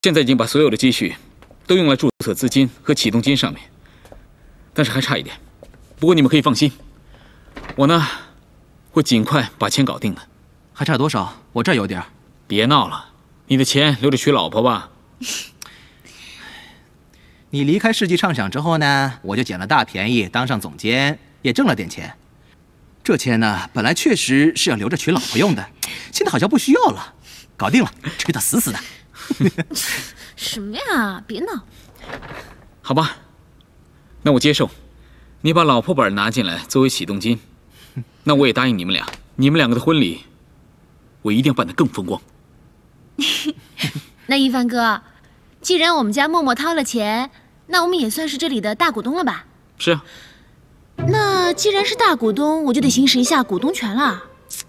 现在已经把所有的积蓄都用来注册资金和启动金上面，但是还差一点。不过你们可以放心，我呢会尽快把钱搞定的。 还差多少？我这儿有点。 别闹了，你的钱留着娶老婆吧。 你离开世纪畅想之后呢，我就捡了大便宜，当上总监，也挣了点钱。这钱呢，本来确实是要留着娶老婆用的，现在好像不需要了，搞定了，吹得死死的。 什么呀？别闹。 好吧，那我接受。你把老婆本拿进来作为启动金，那我也答应你们俩，你们两个的婚礼，我一定要办得更风光。 那一帆哥，既然我们家默默掏了钱，那我们也算是这里的大股东了吧？ 是啊。 那既然是大股东，我就得行使一下股东权了。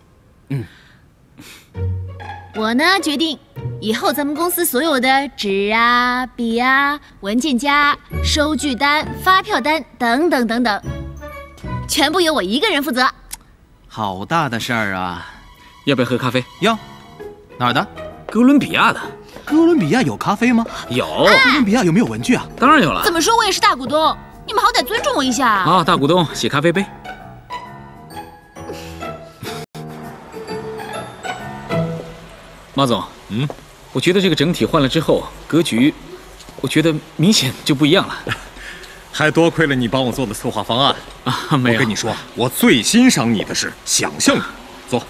我呢决定，以后咱们公司所有的纸啊、笔啊、文件夹、收据单、发票单等等等等，全部由我一个人负责。 好大的事儿啊！ 要不要喝咖啡？ 要。哪儿的？ 哥伦比亚的。 哥伦比亚有咖啡吗？ 有。 哥伦比亚有没有文具啊？ 当然有了。 怎么说我也是大股东，你们好歹尊重我一下啊！大股东写咖啡杯。马总，我觉得这个整体换了之后，格局，我觉得明显就不一样了。 还多亏了你帮我做的策划方案啊！没有， 我跟你说，我最欣赏你的是想象力。坐。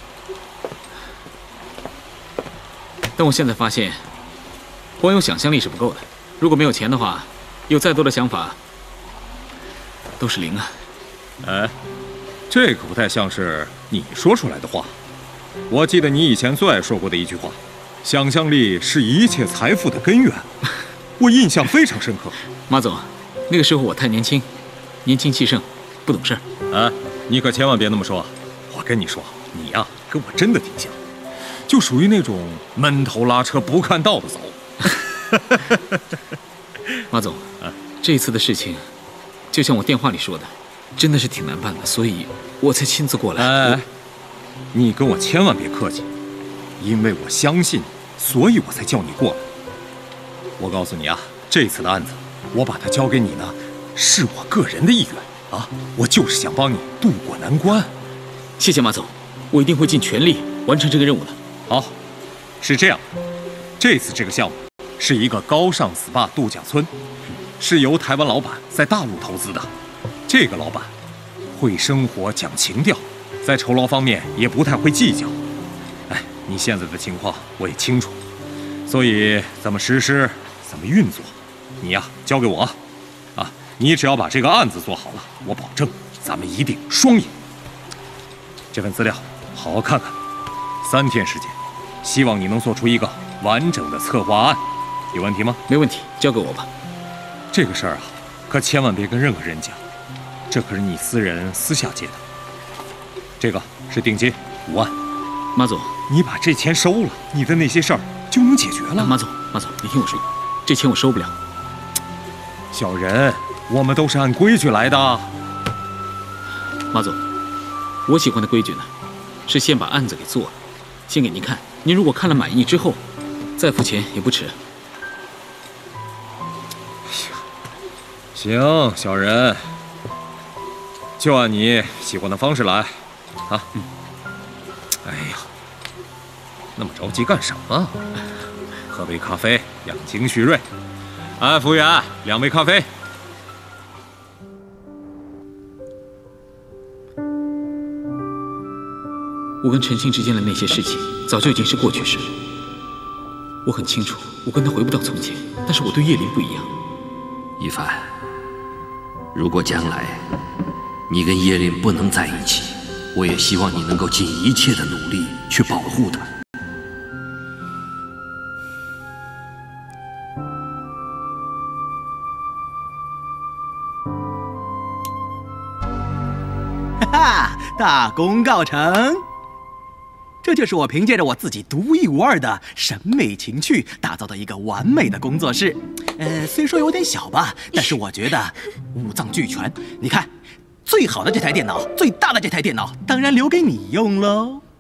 但我现在发现，光有想象力是不够的。如果没有钱的话，有再多的想法都是零啊。 哎，这可不太像是你说出来的话。我记得你以前最爱说过的一句话：“想象力是一切财富的根源。”我印象非常深刻。 马总，那个时候我太年轻，年轻气盛，不懂事。 哎，你可千万别那么说。我跟你说，你呀，跟我真的挺像，就属于那种闷头拉车不看道的走。 马总，这一次的事情，就像我电话里说的，真的是挺难办的，所以我才亲自过来。 哎，你跟我千万别客气，因为我相信你，所以我才叫你过来。我告诉你啊，这次的案子，我把它交给你呢，是我个人的意愿啊，我就是想帮你渡过难关。 谢谢马总，我一定会尽全力完成这个任务的。 好，是这样，这次这个项目是一个高尚 SPA 度假村，是由台湾老板在大陆投资的。这个老板会生活，讲情调，在酬劳方面也不太会计较。哎，你现在的情况我也清楚，所以怎么实施，怎么运作，你呀交给我啊！你只要把这个案子做好了，我保证咱们一定双赢。这份资料好好看看，3天时间，希望你能做出一个完整的策划案，有问题吗？ 没问题，交给我吧。 这个事儿啊，可千万别跟任何人讲，这可是你私人私下借的。这个是定金5万。 马总， 你把这钱收了，你的那些事儿就能解决了。 马总，你听我说，这钱我收不了。 小人，我们都是按规矩来的。 马总，我喜欢的规矩呢，是先把案子给做了，先给您看，您如果看了满意之后，再付钱也不迟。 行，小人，就按你喜欢的方式来，啊。哎呀，那么着急干什么？喝杯咖啡，养精蓄锐。哎，服务员，2杯咖啡。 我跟陈星之间的那些事情，早就已经是过去式了。我很清楚，我跟他回不到从前，但是我对叶琳不一样。 一帆，如果将来你跟叶琳不能在一起，我也希望你能够尽一切的努力去保护她。 哈哈，大功告成！这就是我凭借着我自己独一无二的审美情趣打造的一个完美的工作室。虽说有点小吧，但是我觉得五脏俱全。你看，最好的这台电脑，最大的这台电脑，当然留给你用喽。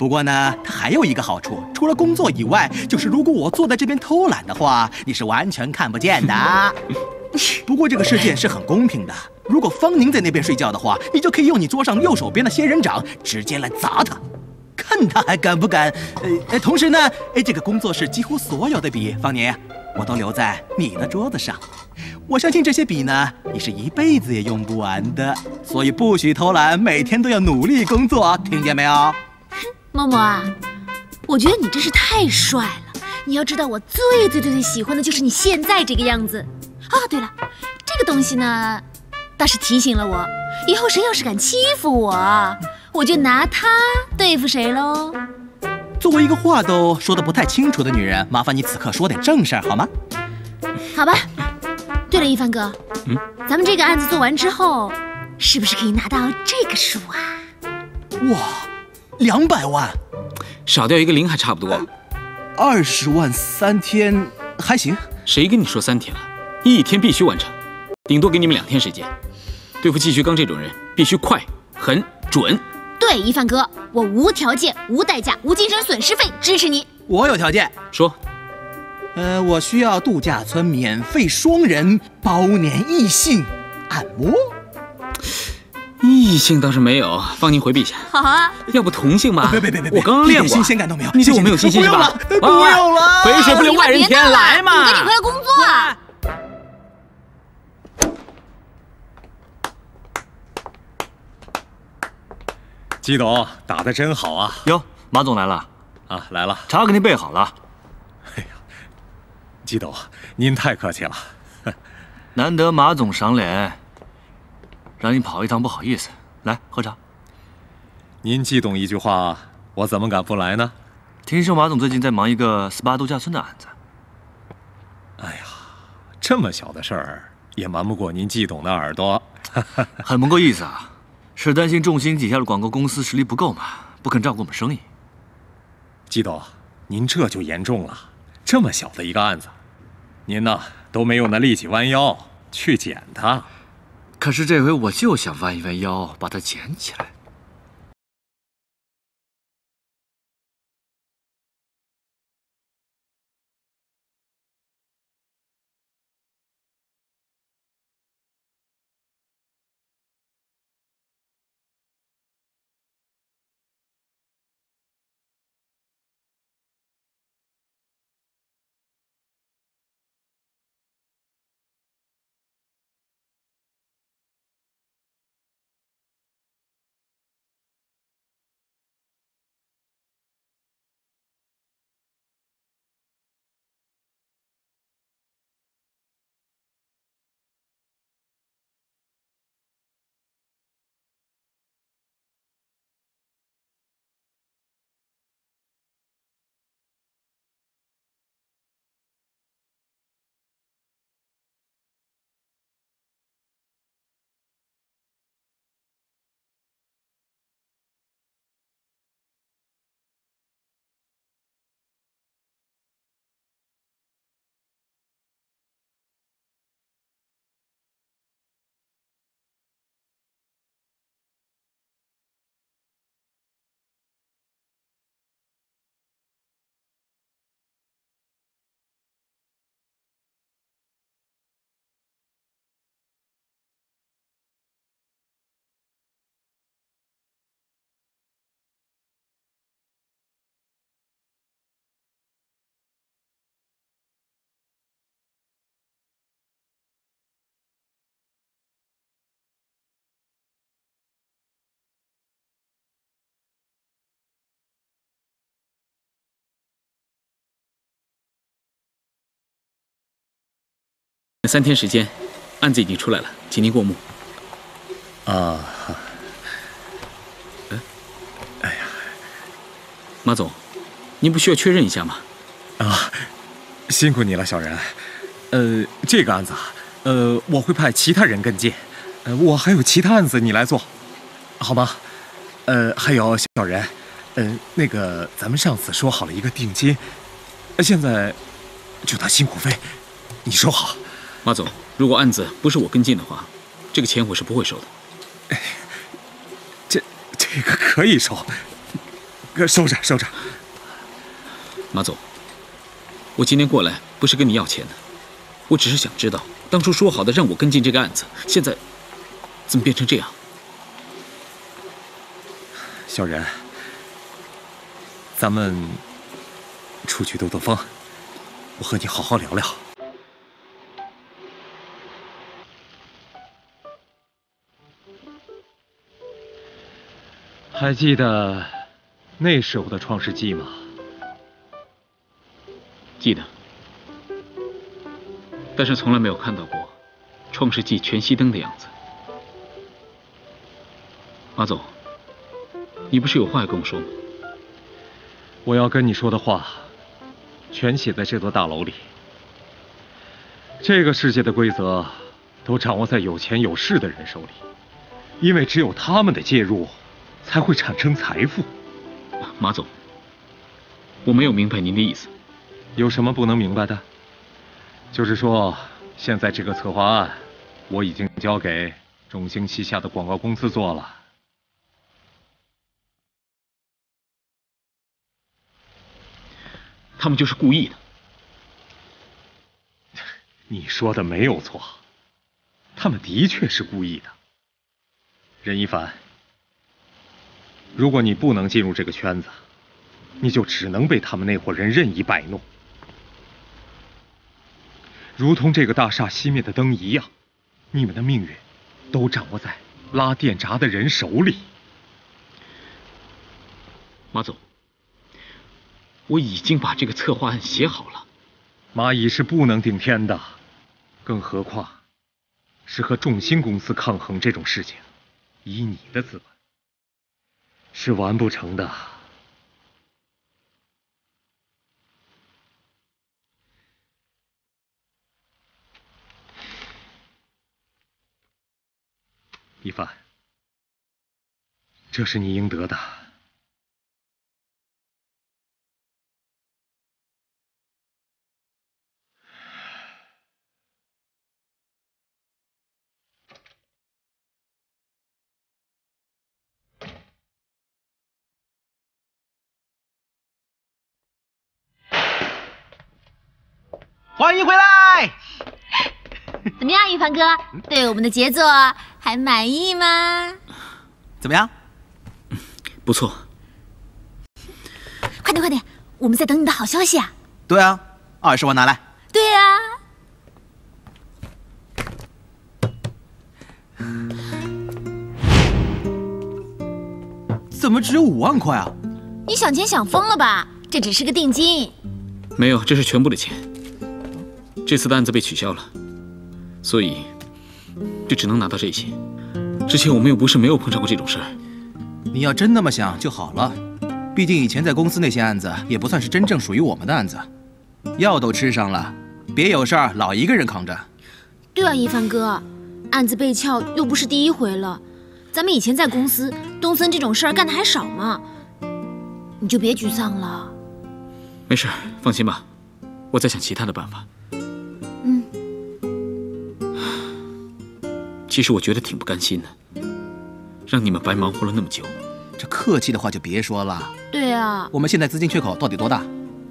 不过呢，它还有一个好处，除了工作以外，就是如果我坐在这边偷懒的话，你是完全看不见的。不过这个事件是很公平的，如果方宁在那边睡觉的话，你就可以用你桌上右手边的仙人掌直接来砸他，看他还敢不敢。同时呢，这个工作室几乎所有的笔，方宁，我都留在你的桌子上。我相信这些笔呢，你是一辈子也用不完的，所以不许偷懒，每天都要努力工作，听见没有？ 默默啊，我觉得你真是太帅了。你要知道，我最喜欢的就是你现在这个样子。哦，对了，这个东西呢，倒是提醒了我，以后谁要是敢欺负我，我就拿它对付谁喽。 作为一个话都说得不太清楚的女人，麻烦你此刻说点正事儿好吗？ 好吧。对了，一帆哥，咱们这个案子做完之后，是不是可以拿到这个数啊？ 哇，200万， 少掉一个零还差不多。 20万3天还行。 谁跟你说3天了？1天必须完成，顶多给你们2天时间。对付季旭刚这种人，必须快、狠、准。 对，一帆哥，我无条件、无代价、无精神损失费支持你。 我有条件， 说。 我需要度假村免费双人包年异性按摩。 异性倒是没有，方宁回避一下。 好啊， 要不同性吧？ 别， 我刚刚练过， 新鲜感都没有。 你对我没有信心是吧？ 不用了， 肥水不流外人田，来嘛！ 我赶紧回来工作啊！ 季董打得真好啊！ 哟，马总来了啊，来了， 茶给您备好了。 哎呀，季董，您太客气了。 难得马总赏脸，让你跑一趟不好意思。来喝茶。 您季董一句话，我怎么敢不来呢？ 听说马总最近在忙一个SPA度假村的案子。 哎呀，这么小的事儿也瞒不过您季董的耳朵。 很不够意思啊，是担心众星底下的广告公司实力不够嘛，不肯照顾我们生意。 季董，您这就严重了。这么小的一个案子，您呢都没有那力气弯腰去捡它。 可是这回我就想弯一弯腰把它捡起来。 3天时间，案子已经出来了，请您过目。 啊，哎呀， 马总，您不需要确认一下吗？ 啊，辛苦你了，小任。这个案子啊，我会派其他人跟进。我还有其他案子你来做，好吗？还有小任，那个咱们上次说好了一个定金，现在就当辛苦费，你收好。 马总，如果案子不是我跟进的话，这个钱我是不会收的。 这个可以收， 收着收着。 马总，我今天过来不是跟你要钱的，我只是想知道，当初说好的让我跟进这个案子，现在怎么变成这样？ 小人，咱们出去兜兜风，我和你好好聊聊。还记得那时候的创世纪吗？ 记得，但是从来没有看到过创世纪全熄灯的样子。马总，你不是有话要跟我说吗？ 我要跟你说的话，全写在这座大楼里。这个世界的规则都掌握在有钱有势的人手里，因为只有他们的介入，才会产生财富。 马总，我没有明白您的意思。 有什么不能明白的？就是说，现在这个策划案，我已经交给众星旗下的广告公司做了。 他们就是故意的。 你说的没有错，他们的确是故意的。任一凡，如果你不能进入这个圈子，你就只能被他们那伙人任意摆弄，如同这个大厦熄灭的灯一样，你们的命运都掌握在拉电闸的人手里。 马总，我已经把这个策划案写好了。 蚂蚁是不能顶天的，更何况是和众星公司抗衡这种事情，以你的资本是完不成的。一凡，这是你应得的。 欢迎回来！ 怎么样，一凡哥，对我们的杰作还满意吗？ 怎么样？ 不错。 快点快点，我们在等你的好消息啊！ 对啊，20万拿来。 对啊。 怎么只有5万块啊？ 你想钱想疯了吧？这只是个定金。 没有，这是全部的钱。这次的案子被取消了，所以就只能拿到这些。之前我们又不是没有碰上过这种事儿。 你要真那么想就好了，毕竟以前在公司那些案子也不算是真正属于我们的案子，药都吃上了，别有事儿老一个人扛着。 对啊，一凡哥，案子被撬又不是第一回了，咱们以前在公司东森这种事儿干的还少吗？你就别沮丧了。 没事，放心吧，我在想其他的办法。其实我觉得挺不甘心的，让你们白忙活了那么久。 这客气的话就别说了。 对啊， 我们现在资金缺口到底多大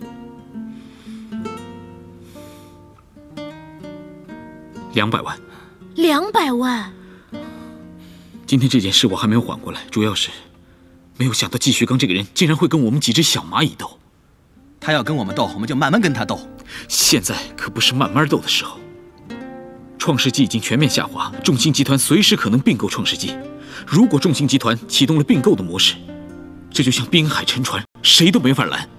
？200万。 200万？ 今天这件事我还没有缓过来，主要是没有想到季旭刚这个人竟然会跟我们几只小蚂蚁斗。 他要跟我们斗，我们就慢慢跟他斗。 现在可不是慢慢斗的时候。创世纪已经全面下滑，众星集团随时可能并购创世纪。如果众星集团启动了并购的模式，这就像滨海沉船，谁都没法拦。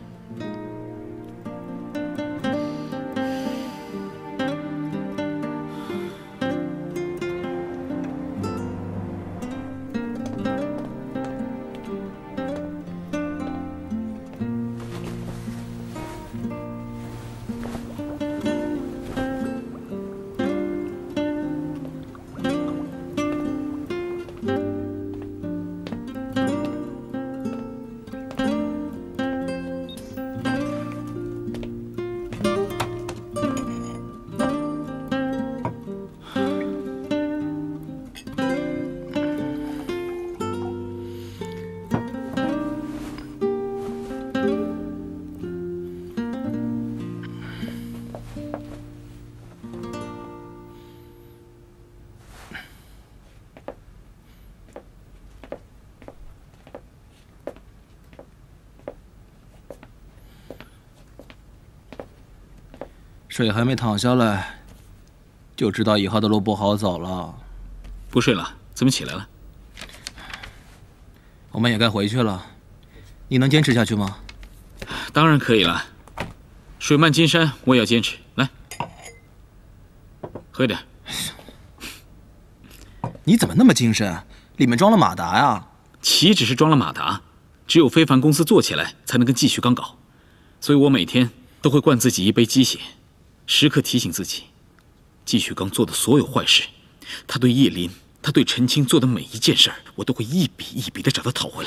水还没淌下来，就知道以后的路不好走了。 不睡了？怎么起来了？ 我们也该回去了，你能坚持下去吗？ 当然可以了。水漫金山，我也要坚持。来，喝点。 你怎么那么精神？里面装了马达呀？ 岂止是装了马达，只有非凡公司做起来，才能跟继续刚搞。所以我每天都会灌自己一杯鸡血，时刻提醒自己，继续刚做的所有坏事，他对叶林，他对陈青做的每一件事儿，我都会一笔一笔的找他讨回来。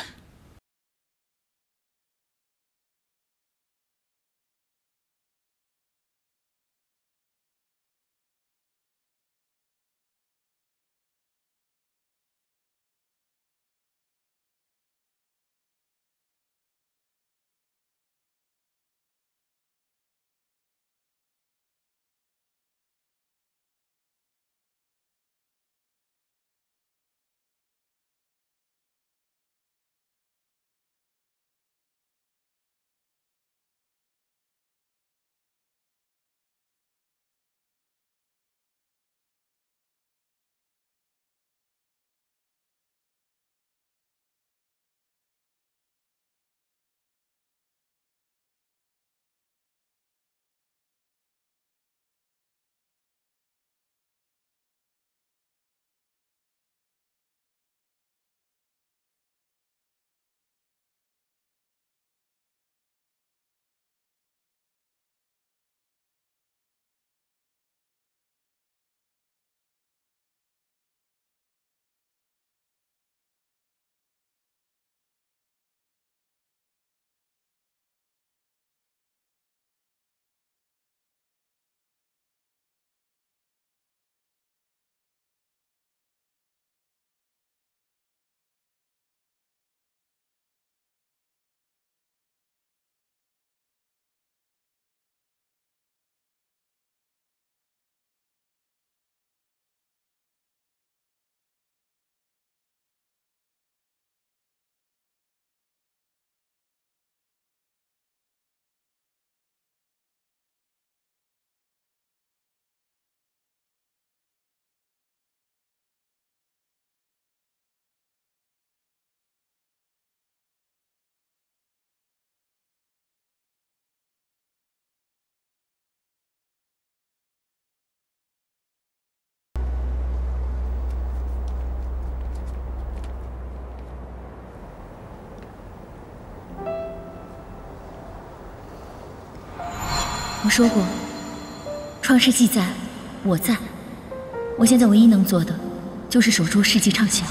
我说过，创世纪在，我在。我现在唯一能做的，就是守住世纪畅销。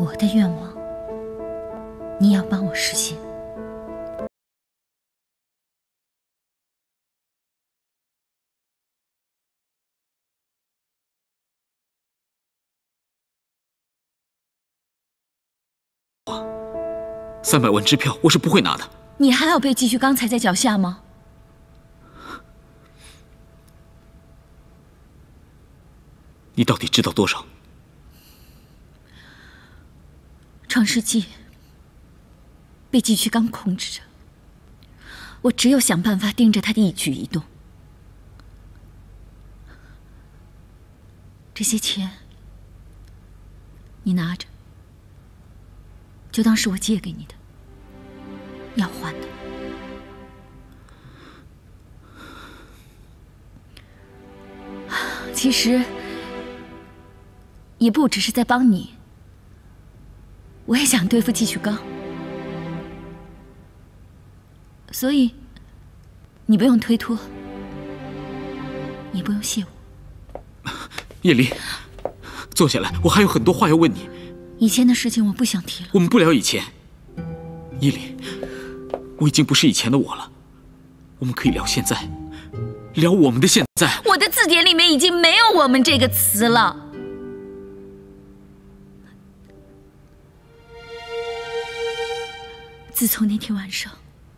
我的愿望，你要帮我实现。 300万支票我是不会拿的。 你还要被继续刚踩在脚下吗？ 你到底知道多少？ 创世纪被继续刚控制着，我只有想办法盯着他的一举一动。这些钱你拿着，就当是我借给你的，要还的。其实也不只是在帮你，我也想对付季旭刚，所以你不用推脱，也不用谢我。 叶离，坐下来，我还有很多话要问你。 以前的事情我不想提了。 我们不聊以前，叶离，我已经不是以前的我了，我们可以聊现在，聊我们的现在。 我的字典里面已经没有"我们"这个词了。自从那天晚上，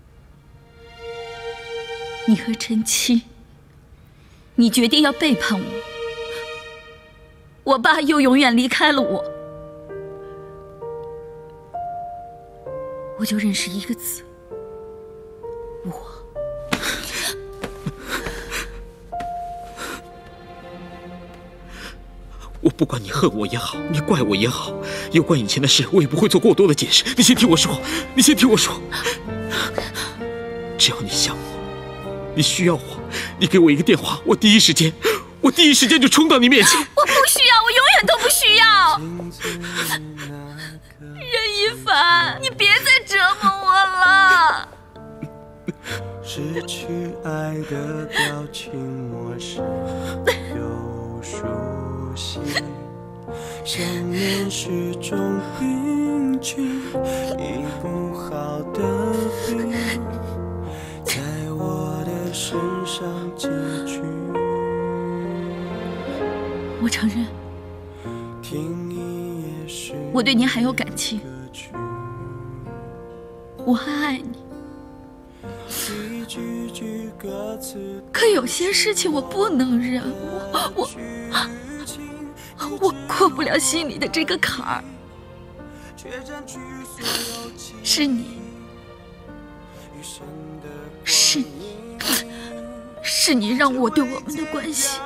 你和陈七，你决定要背叛我，我爸又永远离开了我，我就认识一个字：我。 我不管你恨我也好，你怪我也好，有关以前的事，我也不会做过多的解释。你先听我说，你先听我说。只要你想我，你需要我，你给我一个电话，我第一时间就冲到你面前。 我不需要，我永远都不需要。任一凡，你别再折磨我了。 失去爱的表情陌生又熟悉，想念是种病菌，医不好的病，在我的身上结局。 我承认，我对你还有感情，我还爱你。可有些事情我不能忍，我过不了心里的这个坎儿。是你，是你让我对我们的关系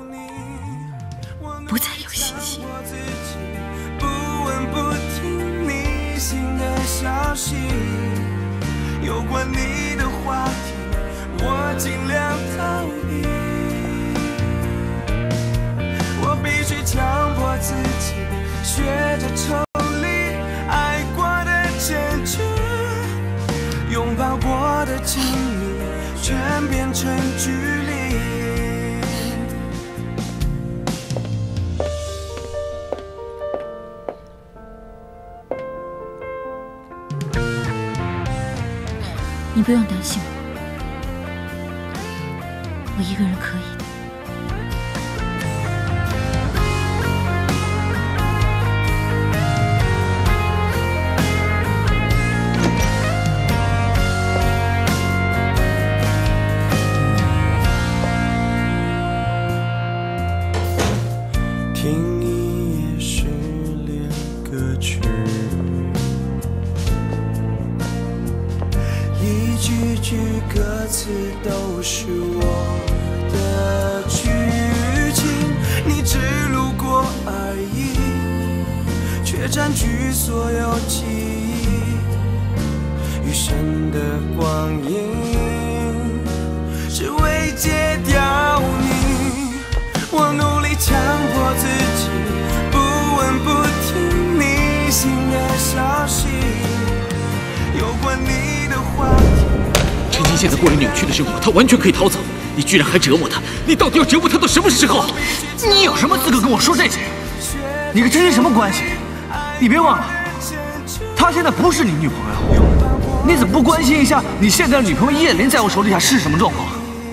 不再有信心。 不问不听你新的消息，有关你的话题我尽量逃避，我必须强迫自己学着抽离爱过的坚决，拥抱过的亲密全变成距离。 你不用担心我一个人可以的。 听一夜失恋歌曲，一句句歌词都是我的剧情，你只路过而已，却占据所有记忆。余生的光阴，只为戒掉你。我努力强迫自己，不问不听你新的消息，有关你的话题。 陈青现在过着扭曲的生活，他完全可以逃走，你居然还折磨他，你到底要折磨他到什么时候？ 你有什么资格跟我说这些？你跟陈青什么关系？ 你别忘了，她现在不是你女朋友，你怎么不关心一下你现在的女朋友叶琳在我手底下是什么状况？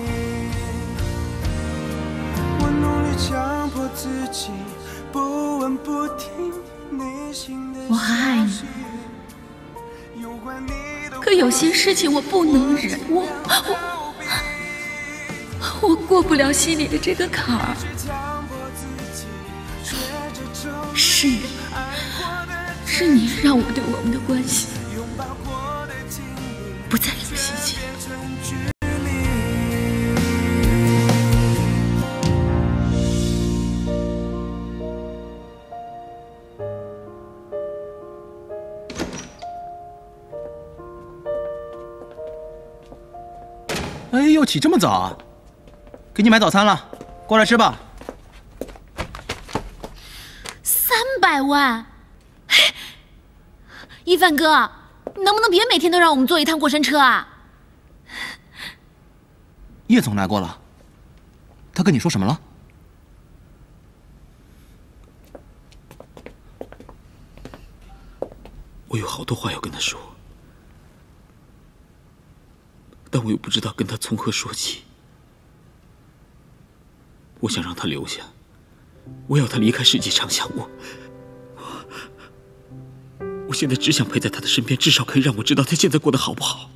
我还爱你，可有些事情我不能忍，我过不了心里的这个坎儿。是你让我对我们的关系不再有信心。 哎呦，起这么早啊？给你买早餐了，过来吃吧。 300万！一帆哥，你能不能别每天都让我们坐一趟过山车啊？ 叶总来过了，他跟你说什么了？ 我有好多话要跟他说，但我又不知道跟他从何说起。我想让他留下，我要他离开世纪畅想。我现在只想陪在他的身边，至少可以让我知道他现在过得好不好。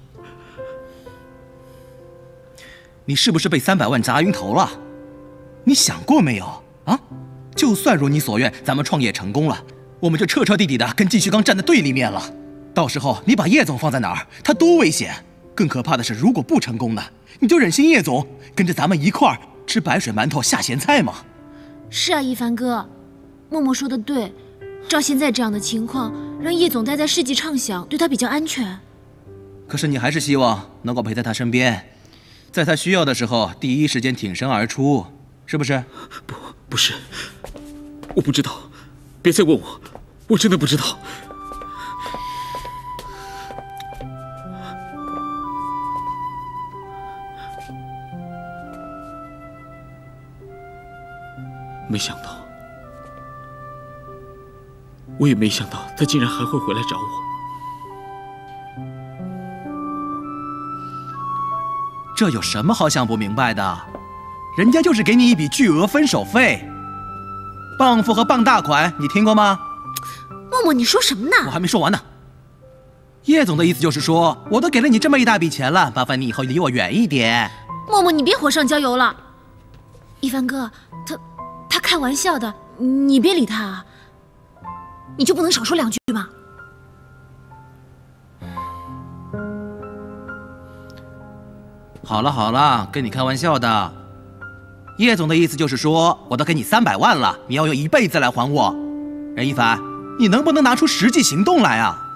你是不是被300万砸晕头了？你想过没有啊？就算如你所愿，咱们创业成功了，我们就彻彻底底的跟季旭刚站在对立面了。到时候你把叶总放在哪儿，他多危险！更可怕的是，如果不成功呢，你就忍心叶总跟着咱们一块儿吃白水馒头下咸菜吗？ 是啊，一帆哥，默默说的对。照现在这样的情况，让叶总待在世纪畅想，对他比较安全。 可是你还是希望能够陪在他身边，在他需要的时候第一时间挺身而出，是不是？ 不是，我不知道，别再问我，我真的不知道。没想到，我也没想到他竟然还会回来找我。 这有什么好想不明白的？人家就是给你一笔巨额分手费，傍夫和傍大款，你听过吗？ 默默，你说什么呢？ 我还没说完呢。叶总的意思就是说，我都给了你这么一大笔钱了，麻烦你以后离我远一点。 默默，你别火上浇油了。一帆哥，他开玩笑的，你别理他啊。你就不能少说2句吗？ 好了好了，跟你开玩笑的。叶总的意思就是说，我都给你300万了，你要用1辈子来还我。任一凡，你能不能拿出实际行动来啊？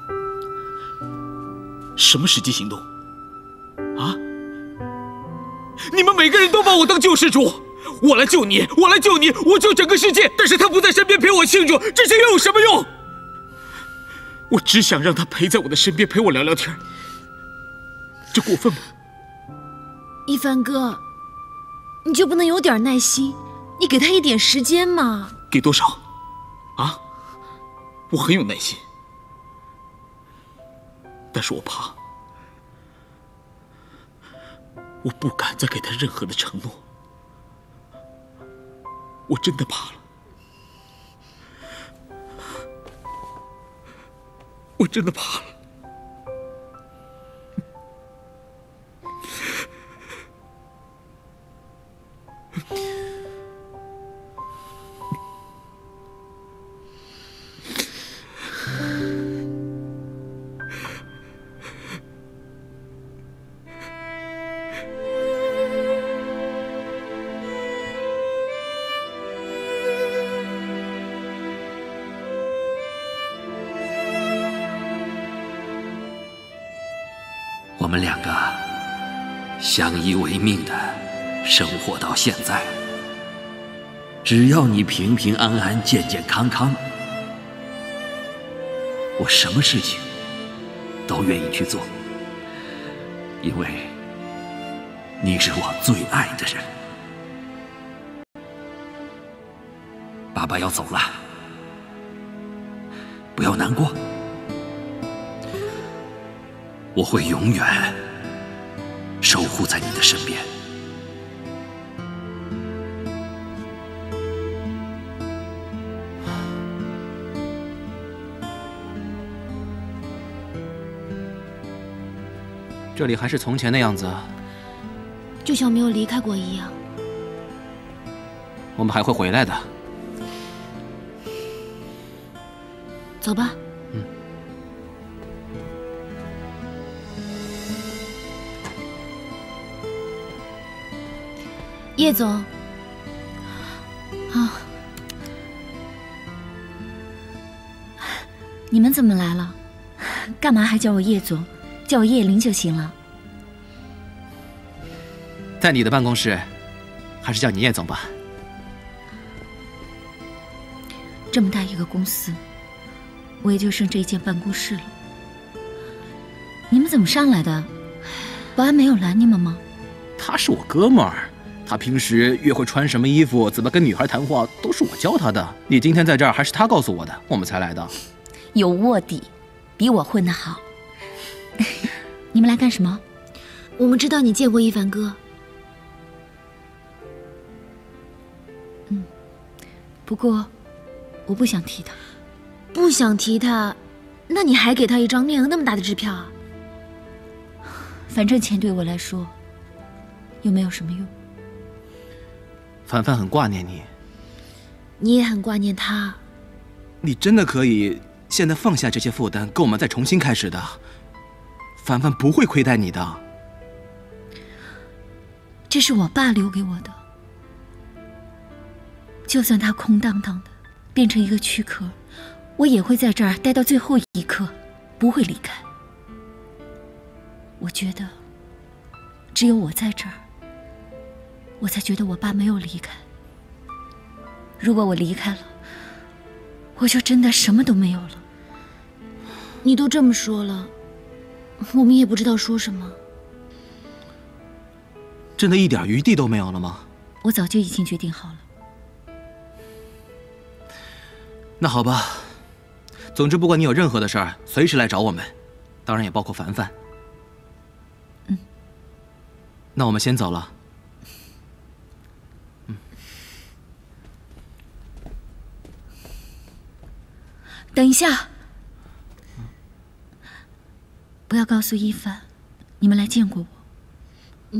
什么实际行动？啊？你们每个人都把我当救世主，我来救你，我来救你，我救整个世界。但是他不在身边陪我庆祝，这些又有什么用？我只想让他陪在我的身边，陪我聊聊天，这过分吗？ 一帆哥，你就不能有点耐心？你给他一点时间嘛。 给多少？啊？我很有耐心，但是我怕，我不敢再给他任何的承诺，我真的怕了，我真的怕了。 我们两个相依为命的生活到现在，只要你平平安安、健健康康，我什么事情都愿意去做，因为你是我最爱的人。爸爸要走了，不不要难过，我会永远守护在你的身边。 这里还是从前的样子， 就像没有离开过一样。 我们还会回来的。 走吧。叶总。啊， 你们怎么来了？干嘛还叫我叶总？叫我叶灵就行了。 在你的办公室，还是叫你叶总吧。 这么大一个公司，我也就剩这一间办公室了。你们怎么上来的？保安没有拦你们吗？ 他是我哥们儿，他平时约会穿什么衣服，怎么跟女孩谈话，都是我教他的。你今天在这儿，还是他告诉我的，我们才来的。 有卧底，比我混得好。你们来干什么？ 我们知道你见过一凡哥。 不过我不想提他。 不想提他，那你还给他一张面额那么大的支票啊？ 反正钱对我来说又没有什么用。 凡凡很挂念你， 你也很挂念他。 你真的可以现在放下这些负担，跟我们再重新开始的。凡凡不会亏待你的。 这是我爸留给我的，就算它空荡荡的，变成一个躯壳，我也会在这儿待到最后一刻，不会离开。我觉得，只有我在这儿，我才觉得我爸没有离开。如果我离开了，我就真的什么都没有了。 你都这么说了，我们也不知道说什么。 真的一点余地都没有了吗？ 我早就已经决定好了。 那好吧，总之不管你有任何的事儿，随时来找我们，当然也包括凡凡。那我们先走了。 等一下，不要告诉一凡，你们来见过我。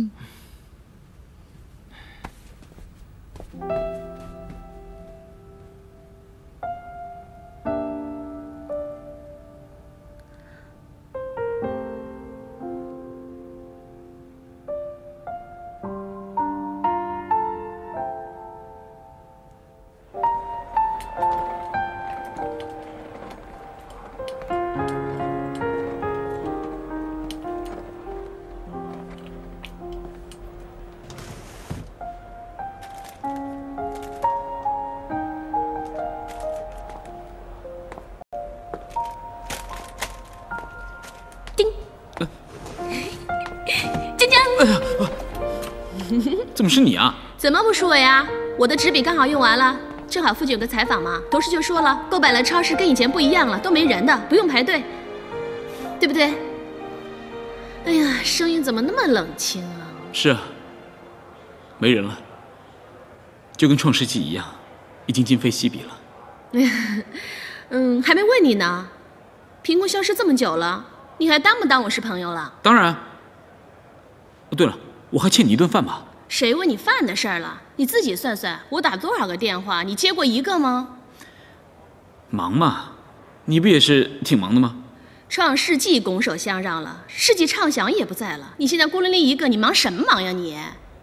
怎么是你啊？ 怎么不是我呀？我的纸笔刚好用完了，正好附近有个采访嘛。董事就说了，购买了超市跟以前不一样了，都没人的，不用排队，对不对？哎呀，声音怎么那么冷清啊？ 是啊，没人了，就跟创世纪一样，已经今非昔比了。 还没问你呢，凭空消失这么久了，你还当不当我是朋友了？ 当然。哦，对了，我还欠你一顿饭吧？ 谁问你饭的事儿了？你自己算算，我打多少个电话，你接过一个吗？ 忙嘛，你不也是挺忙的吗？ 创世纪拱手相让了，世纪畅想也不在了，你现在孤零零一个，你忙什么忙呀你？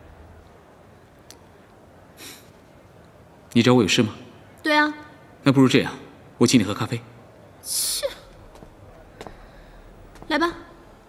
你找我有事吗？ 对啊。 那不如这样，我请你喝咖啡。 切，来吧。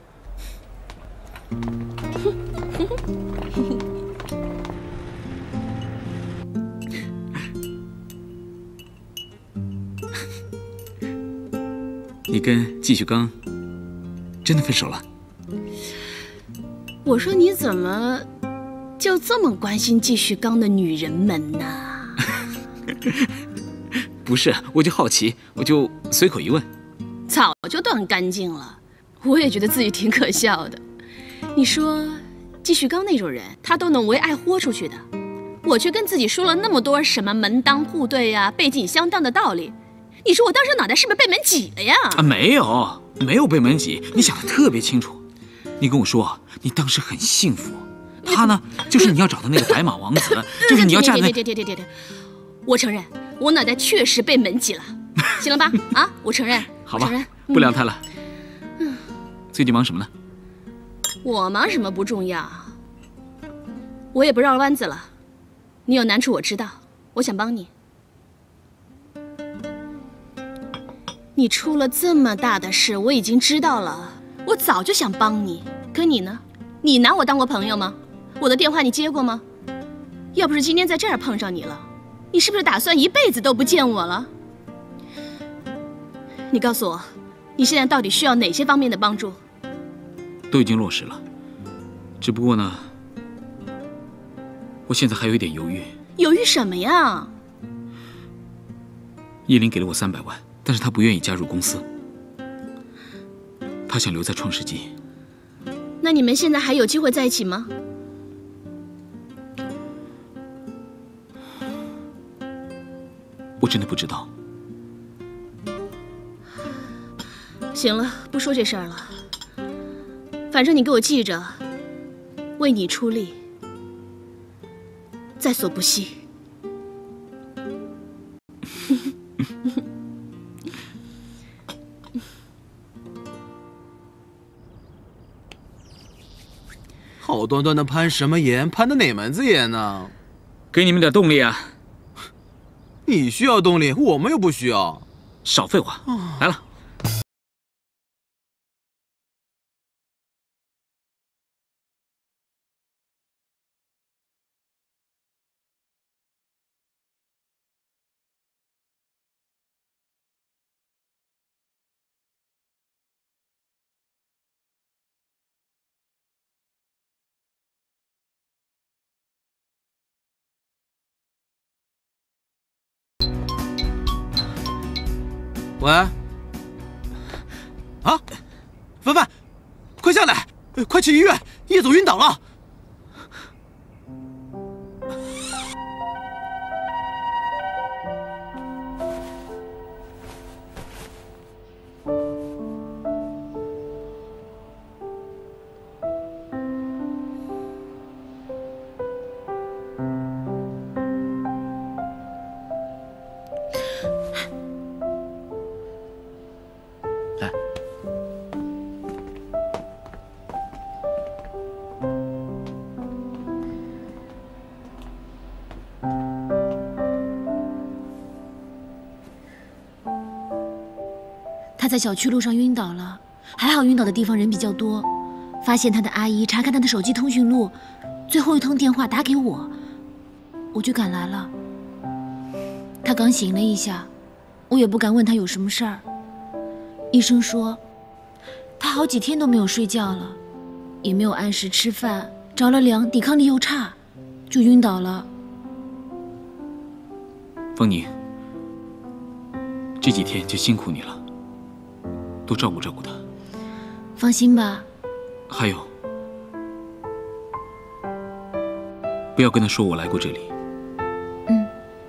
你跟季旭刚真的分手了？ 我说你怎么就这么关心季旭刚的女人们呢？ 不是，我就好奇，我就随口一问。 早就断干净了，我也觉得自己挺可笑的。你说，季旭刚那种人，他都能为爱豁出去的，我却跟自己说了那么多什么门当户对呀、背井相当的道理。你说我当时脑袋是不是被门挤了呀？ 啊，没有被门挤，你想的特别清楚。你跟我说，你当时很幸福，他呢，就是你要找的那个白马王子，就是你要站在…… 别，我承认，我脑袋确实被门挤了，行了吧？啊，我承认。 好吧，不聊他了。最近忙什么呢？ 我忙什么不重要，我也不绕弯子了。你有难处我知道，我想帮你。你出了这么大的事，我已经知道了，我早就想帮你。可你呢？你拿我当过朋友吗？我的电话你接过吗？要不是今天在这儿碰上你了，你是不是打算一辈子都不见我了？你告诉我，你现在到底需要哪些方面的帮助？ 都已经落实了，只不过呢，我现在还有一点犹豫。 犹豫什么呀？ 叶林给了我300万，但是他不愿意加入公司，他想留在创世纪。 那你们现在还有机会在一起吗？ 我真的不知道。 行了，不说这事儿了。反正你给我记着，为你出力，在所不惜。 好端端的攀什么岩？攀的哪门子岩呢？ 给你们点动力啊！ 你需要动力，我们又不需要。 少废话，来了。 喂，啊，凡凡，快下来，快去医院，叶总晕倒了。 他在小区路上晕倒了，还好晕倒的地方人比较多。发现他的阿姨查看他的手机通讯录，最后一通电话打给我，我就赶来了。他刚醒了一下，我也不敢问他有什么事儿。医生说，他好几天都没有睡觉了，也没有按时吃饭，着了凉，抵抗力又差，就晕倒了。 方宁，这几天就辛苦你了。多照顾照顾他。 放心吧。 还有，不要跟他说我来过这里。 嗯。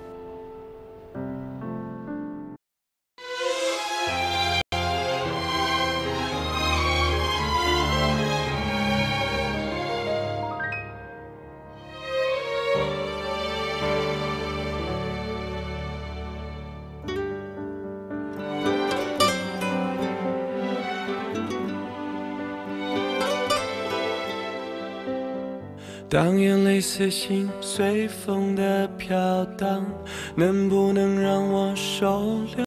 当眼泪随心随风的飘荡，能不能让我收留？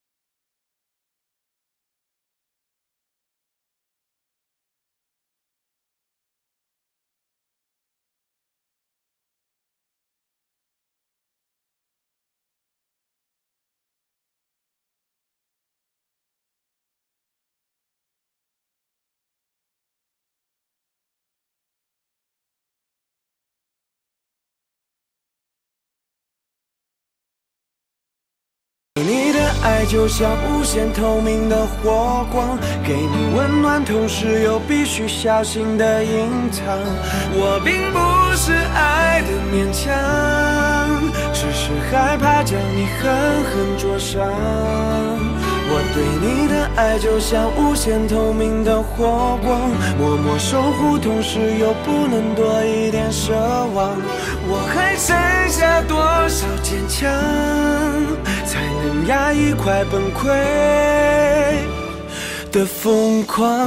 你的爱就像无限透明的火光，给你温暖，同时又必须小心的隐藏。我并不是爱的勉强，只是害怕将你狠狠灼伤。我对你的爱就像无限透明的火光，默默守护，同时又不能多一点奢望。我还剩下多少坚强，才能压抑快崩溃的疯狂？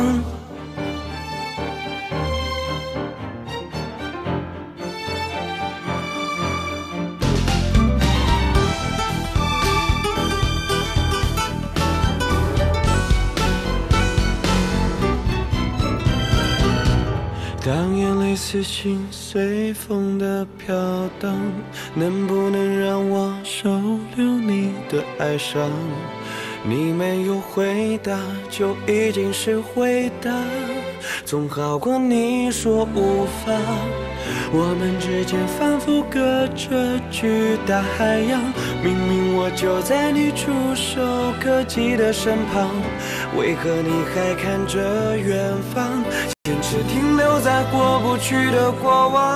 当眼泪撕心随风的飘荡，能不能让我收留你的哀伤？你没有回答，就已经是回答，总好过你说无法。我们之间仿佛隔着巨大海洋，明明我就在你触手可及的身旁，为何你还看着远方？坚持停留在过不去的过往。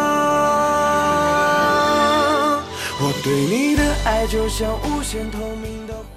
我对你的爱就像无限透明。